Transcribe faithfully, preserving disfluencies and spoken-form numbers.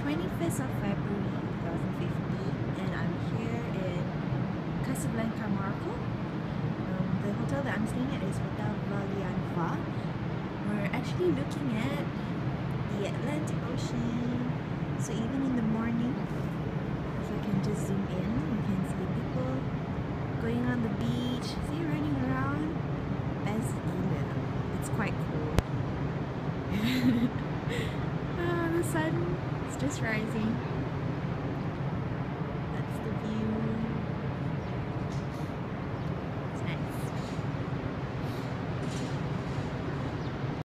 twenty-fifth of February twenty fifteen, and I'm here in Casablanca, Morocco. Um, the hotel that I'm staying at is Hotel Valianfa. We're actually looking at the Atlantic Ocean. So even in the morning, if I can just zoom in, you can see people going on the beach, see running around. Best gila. It's quite cool. Oh, the sun is just rising.